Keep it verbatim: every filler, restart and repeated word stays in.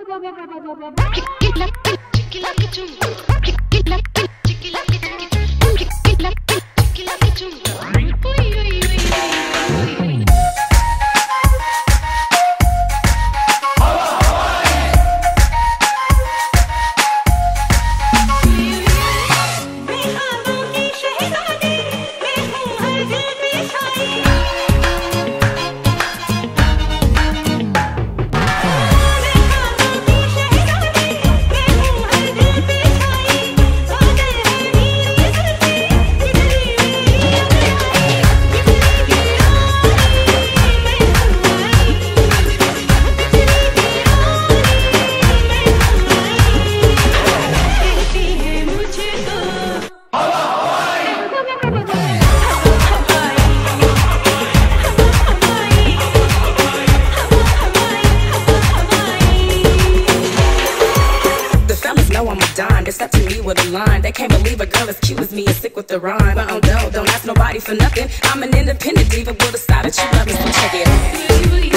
They step to me with a line. They can't believe a girl as cute as me is sick with the rhyme. But I'm dope, don't ask nobody for nothing. I'm an independent diva with a style that you love, so check it out.